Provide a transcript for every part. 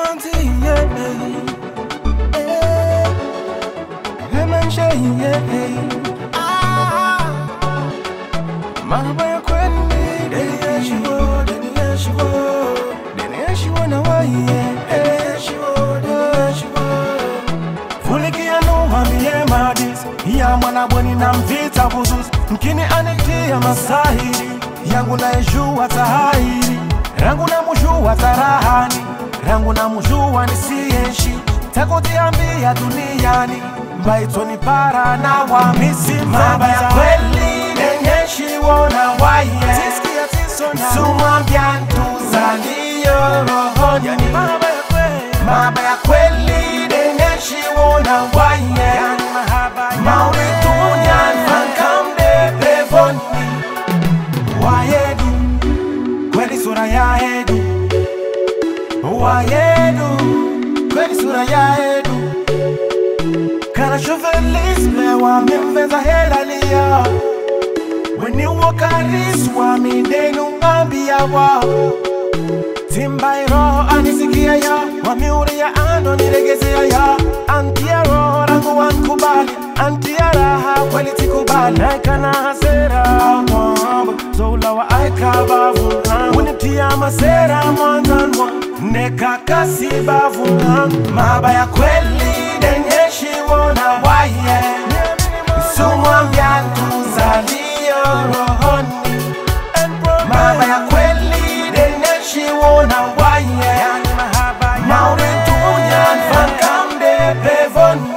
Auntie, yeah, Lemon Shay, yeah, Mama, you're quitting, then she would, then she would, then she would know why, yeah, she would. Fully kiano, hambie madis, ya mwana boni na mvita buzus, mkini anitia masahiri, yangu na ejua tahiri, rangu na mujua tarahani, rangu na mujua nisieshi, takotiambia duniani, mbaitoni para na wamisi mabaya kweli, nenyeshi wona waye, tiskia tisona, sumambia ntuzalio rohoni, yani mabaya kweli, nenyeshi wona waye, yani mauritunyan fankamde pevoni, wayedu, kweli sura ya edu, wayedu, kweli sura ya edu. Kana feliz mewa mimveza hela liya, weni wakaris wa midenu ngambia wa, timbairo anisikia ya, wamiuri ya ando niregezea ya, antia roho rangu wankubali, antia raha kweli tikubali, naikana hasera mwamba, zola wa aika bavu nangu, unitia masera mwanzanwa, neka kasi bavu nangu, mabaya kweli denyeshi wona waye, sumwambia ntuzalio rohoni, mabaya kweli denyeshi wona waye, mauritunyan fankamde pevoni.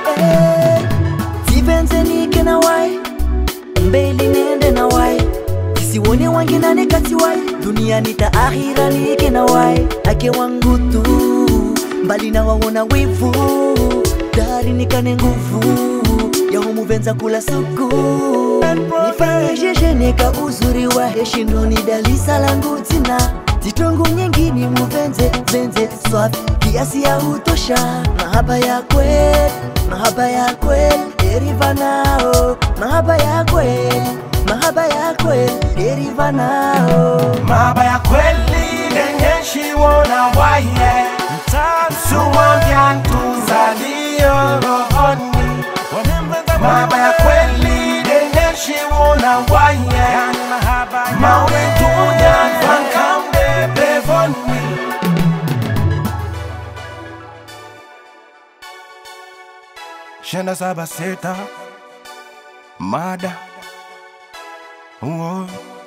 Tipenze nike na wai, mbeli nende na wai, kisiwone wangi nane kati wai, dunia nita akhira nike na wai, ake wangu tu, mbali na wawona wivu, dari nikane nguvu, ya homu venza kula suku, nifanye jeje neka uzuri wa heshindo ni dalisa langu tina, titongu nyingini muvenze, venze swafi, kiasi ya utosha, mahaba ya kweli, deriva nao, mahaba ya kweli, deriva nao. Mahaba ya kweli, denyeshi wona waye, sumwambia ntuzalio rohoni, mahaba ya kweli, denyeshi wona waye, mauritunyan fankamde pevoni. Shenda saba seta, mada,